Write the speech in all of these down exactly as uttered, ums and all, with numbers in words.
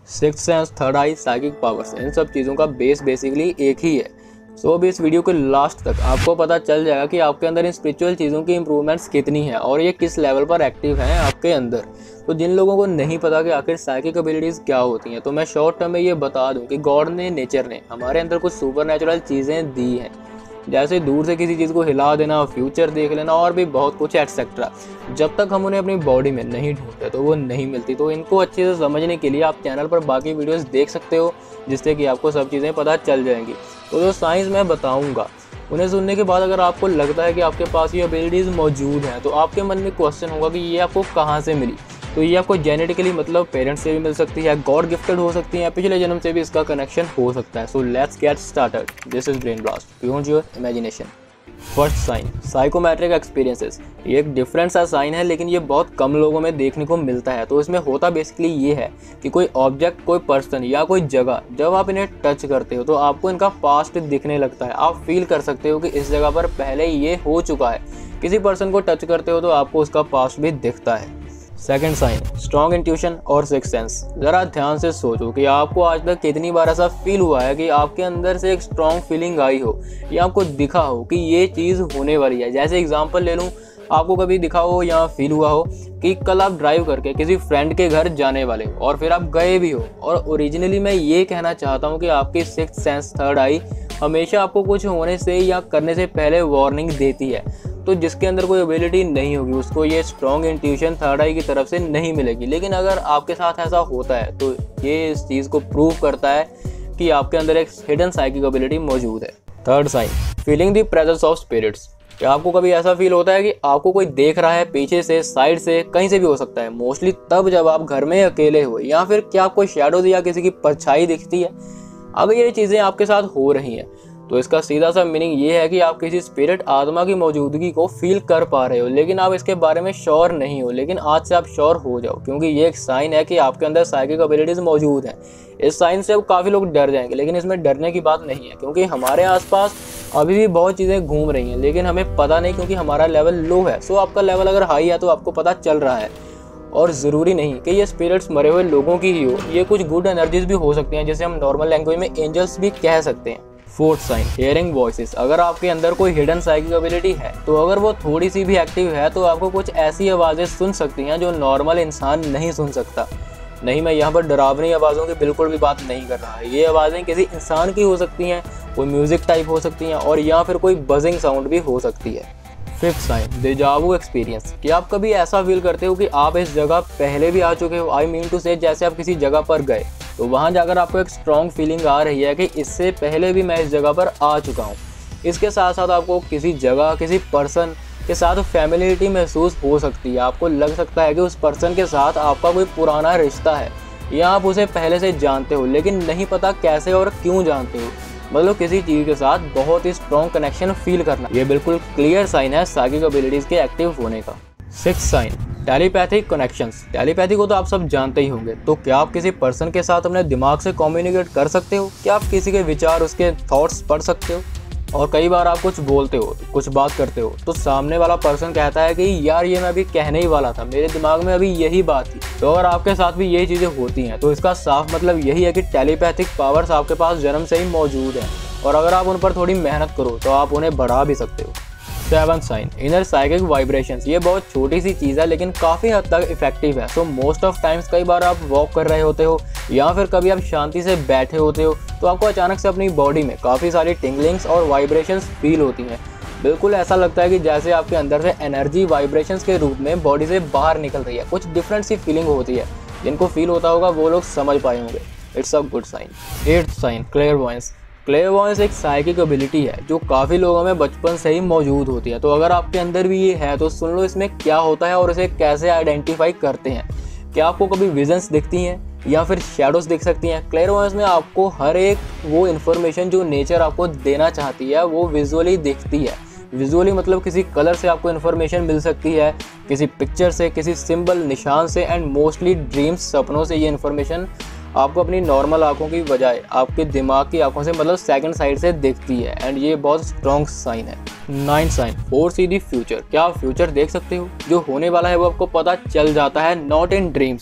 Sixth sense, third eye, psychic powers, इन सब चीज़ों का बेस बेसिकली एक ही है। सो so, अब इस वीडियो के लास्ट तक आपको पता चल जाएगा कि आपके अंदर इन स्पिरिचुअल चीज़ों की इंप्रूवमेंट्स कितनी है और ये किस लेवल पर एक्टिव हैं आपके अंदर। तो जिन लोगों को नहीं पता कि आखिर साइकिक एबिलिटीज़ क्या होती हैं, तो मैं शॉर्ट टर्म में ये बता दूं कि गॉड ने, नेचर ने हमारे अंदर कुछ सुपर नेचुरल चीज़ें दी हैं, जैसे दूर से किसी चीज़ को हिला देना, फ्यूचर देख लेना और भी बहुत कुछ एटसेट्रा। जब तक हम उन्हें अपनी बॉडी में नहीं ढूंढते तो वो नहीं मिलती। तो इनको अच्छे से समझने के लिए आप चैनल पर बाकी वीडियोस देख सकते हो, जिससे कि आपको सब चीज़ें पता चल जाएंगी। तो जो साइंस मैं बताऊंगा उन्हें सुनने के बाद अगर आपको लगता है कि आपके पास ये एबिलिटीज़ मौजूद हैं, तो आपके मन में क्वेश्चन होगा कि ये आपको कहाँ से मिली। तो ये आपको जेनेटिकली मतलब पेरेंट्स से भी मिल सकती है, गॉड गिफ्टेड हो सकती है, पिछले जन्म से भी इसका कनेक्शन हो सकता है। So let's get started. This is brain blast beyond your imagination. First sign, psychometric experiences. ये एक डिफरेंट सा साइन है, लेकिन ये बहुत कम लोगों में देखने को मिलता है। तो इसमें होता बेसिकली ये है कि कोई ऑब्जेक्ट, कोई पर्सन या कोई जगह, जब आप इन्हें टच करते हो तो आपको इनका पास्ट दिखने लगता है। आप फील कर सकते हो कि इस जगह पर पहले ये हो चुका है। किसी पर्सन को टच करते हो तो आपको उसका पास्ट भी दिखता है। सेकेंड साइन, स्ट्रॉन्ग इंट्यूशन और सिक्स्थ सेंस। ज़रा ध्यान से सोचो कि आपको आज तक कितनी बार ऐसा फील हुआ है कि आपके अंदर से एक स्ट्रॉन्ग फीलिंग आई हो या आपको दिखा हो कि ये चीज़ होने वाली है। जैसे एग्जांपल ले लूँ, आपको कभी दिखा हो या फील हुआ हो कि कल आप ड्राइव करके किसी फ्रेंड के घर जाने वाले हो और फिर आप गए भी हो। और ओरिजिनली मैं ये कहना चाहता हूँ कि आपकी सिक्स्थ सेंस, थर्ड आई हमेशा आपको कुछ होने से या करने से पहले वार्निंग देती है। तो जिसके अंदर कोई एबिलिटी नहीं होगी उसको ये स्ट्रॉन्ग इंट्यूशन थर्ड आई की तरफ से नहीं मिलेगी। लेकिन अगर आपके साथ ऐसा होता है तो ये इस चीज़ को प्रूव करता है कि आपके अंदर एक हिडन साइकिक एबिलिटी मौजूद है। Third sign, feeling the presence of spirits. क्या आपको कभी ऐसा फील होता है कि आपको कोई देख रहा है, पीछे से, साइड से, कहीं से भी हो सकता है। मोस्टली तब जब आप घर में अकेले हो, या फिर क्या आपको शैडोज या किसी की परछाई दिखती है। अगर ये चीज़ें आपके साथ हो रही हैं तो इसका सीधा सा मीनिंग ये है कि आप किसी स्पिरिट आत्मा की मौजूदगी को फील कर पा रहे हो, लेकिन आप इसके बारे में श्योर नहीं हो। लेकिन आज से आप श्योर हो जाओ, क्योंकि ये एक साइन है कि आपके अंदर साइकिक एबिलिटीज मौजूद हैं। इस साइन से अब काफ़ी लोग डर जाएंगे, लेकिन इसमें डरने की बात नहीं है, क्योंकि हमारे आसपास अभी भी बहुत चीज़ें घूम रही हैं, लेकिन हमें पता नहीं, क्योंकि हमारा लेवल लो है। सो आपका लेवल अगर हाई है तो आपको पता चल रहा है। और ज़रूरी नहीं कि ये स्पिरिट्स मरे हुए लोगों की ही हो, ये कुछ गुड एनर्जीज भी हो सकती हैं, जिसे हम नॉर्मल लैंग्वेज में एंजल्स भी कह सकते हैं। Fourth sign, hearing voices. अगर आपके अंदर कोई हिडन साइकिक एबिलिटी है तो अगर वो थोड़ी सी भी एक्टिव है तो आपको कुछ ऐसी आवाज़ें सुन सकती हैं जो नॉर्मल इंसान नहीं सुन सकता। नहीं, मैं यहाँ पर डरावनी आवाज़ों की बिल्कुल भी बात नहीं कर रहा है। ये आवाज़ें किसी इंसान की हो सकती हैं, कोई म्यूज़िक टाइप हो सकती हैं, और या फिर कोई बजिंग साउंड भी हो सकती है। Fifth sign, deja vu experience. कि आप कभी ऐसा फील करते हो कि आप इस जगह पहले भी आ चुके हो। आई मीन टू से, जैसे आप किसी जगह पर गए तो वहाँ जाकर आपको एक स्ट्रॉन्ग फीलिंग आ रही है कि इससे पहले भी मैं इस जगह पर आ चुका हूँ। इसके साथ साथ आपको किसी जगह, किसी पर्सन के साथ फैमिलिटी महसूस हो सकती है। आपको लग सकता है कि उस पर्सन के साथ आपका कोई पुराना रिश्ता है या आप उसे पहले से जानते हो, लेकिन नहीं पता कैसे और क्यों जानते हो। मतलब किसी चीज़ के साथ बहुत ही स्ट्रॉन्ग कनेक्शन फील करना, ये बिल्कुल क्लियर साइन है साइकिक एबिलिटीज़ के एक्टिव होने का। Sixth sign, telepathic connections. Telepathy को तो आप सब जानते ही होंगे। तो क्या आप किसी पर्सन के साथ अपने दिमाग से कम्युनिकेट कर सकते हो? क्या आप किसी के विचार, उसके थॉट्स पढ़ सकते हो? और कई बार आप कुछ बोलते हो, कुछ बात करते हो, तो सामने वाला पर्सन कहता है कि यार ये मैं अभी कहने ही वाला था, मेरे दिमाग में अभी यही बात थी। तो अगर आपके साथ भी यही चीज़ें होती हैं तो इसका साफ मतलब यही है कि टेलीपैथिक पावर्स आपके पास जन्म से ही मौजूद हैं, और अगर आप उन पर थोड़ी मेहनत करो तो आप उन्हें बढ़ा भी सकते हो। Seventh sign, inner psychic vibrations. ये बहुत छोटी सी चीज़ है लेकिन काफ़ी हद तक इफेक्टिव है। सो मोस्ट ऑफ टाइम्स, कई बार आप वॉक कर रहे होते हो या फिर कभी आप शांति से बैठे होते हो तो आपको अचानक से अपनी बॉडी में काफ़ी सारी टिंगलिंग्स और वाइब्रेशंस फील होती हैं। बिल्कुल ऐसा लगता है कि जैसे आपके अंदर से एनर्जी वाइब्रेशंस के रूप में बॉडी से बाहर निकल रही है। कुछ डिफरेंट सी फीलिंग होती है। जिनको फील होता होगा वो लोग समझ पाए होंगे। It's a good sign. Eighth sign, clairvoyance. Clairvoyance एक साइकिक एबिलिटी है जो काफ़ी लोगों में बचपन से ही मौजूद होती है। तो अगर आपके अंदर भी ये है तो सुन लो इसमें क्या होता है और इसे कैसे आइडेंटिफाई करते हैं। क्या आपको कभी विजन्स दिखती हैं या फिर शैडोज दिख सकती हैं? क्लेयरवॉयंस में आपको हर एक वो इन्फॉर्मेशन जो नेचर आपको देना चाहती है वो विजुअली दिखती है। विजुअली मतलब किसी कलर से आपको इन्फॉर्मेशन मिल सकती है, किसी पिक्चर से, किसी सिंबल, निशान से, एंड मोस्टली ड्रीम्स, सपनों से ये इन्फॉर्मेशन आपको अपनी नॉर्मल आंखों की बजाय आपके दिमाग की आंखों से, मतलब सेकंड साइड से दिखती है। एंड ये बहुत स्ट्रॉन्ग साइन है। Ninth sign, foresee the future. क्या आप फ्यूचर देख सकते हो? जो होने वाला है वो आपको पता चल जाता है, नॉट इन ड्रीम्स।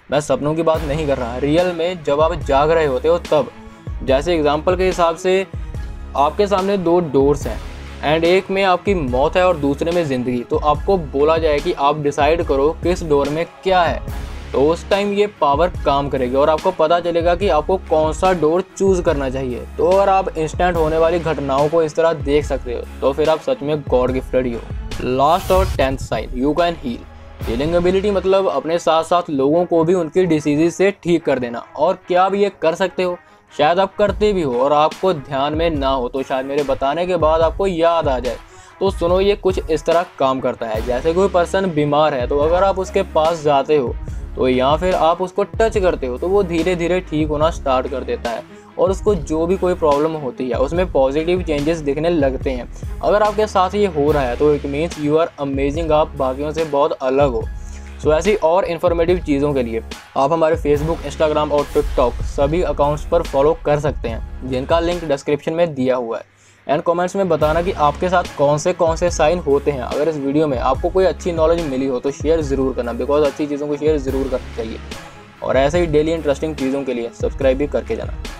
मैं सपनों की बात नहीं कर रहा, रियल में जब आप जाग रहे होते हो तब। जैसे एग्जांपल के हिसाब से आपके सामने दो डोर्स हैं एंड एक में आपकी मौत है और दूसरे में ज़िंदगी, तो आपको बोला जाए कि आप डिसाइड करो किस डोर में क्या है, तो उस टाइम ये पावर काम करेगी और आपको पता चलेगा कि आपको कौन सा डोर चूज़ करना चाहिए। तो अगर आप इंस्टेंट होने वाली घटनाओं को इस तरह देख सकते हो तो फिर आप सच में गॉड गिफ्टेड ही हो। लास्ट और tenth sign, you can heal. Healing ability मतलब अपने साथ साथ लोगों को भी उनकी डिसीजेज से ठीक कर देना। और क्या आप ये कर सकते हो? शायद आप करते भी हो और आपको ध्यान में ना हो, तो शायद मेरे बताने के बाद आपको याद आ जाए। तो सुनो, ये कुछ इस तरह काम करता है। जैसे कोई पर्सन बीमार है तो अगर आप उसके पास जाते हो तो या फिर आप उसको टच करते हो तो वो धीरे धीरे ठीक होना स्टार्ट कर देता है और उसको जो भी कोई प्रॉब्लम होती है उसमें पॉजिटिव चेंजेस दिखने लगते हैं। अगर आपके साथ ये हो रहा है तो it means you are amazing, आप बाकियों से बहुत अलग हो। सो so, ऐसी और इन्फॉर्मेटिव चीज़ों के लिए आप हमारे फेसबुक, इंस्टाग्राम और टिकटॉक सभी अकाउंट्स पर फॉलो कर सकते हैं, जिनका लिंक डिस्क्रिप्शन में दिया हुआ है। एंड कमेंट्स में बताना कि आपके साथ कौन से कौन से साइन होते हैं। अगर इस वीडियो में आपको कोई अच्छी नॉलेज मिली हो तो शेयर ज़रूर करना, बिकॉज अच्छी चीज़ों को शेयर ज़रूर करना चाहिए। और ऐसे ही डेली इंटरेस्टिंग चीज़ों के लिए सब्सक्राइब भी करके जाना।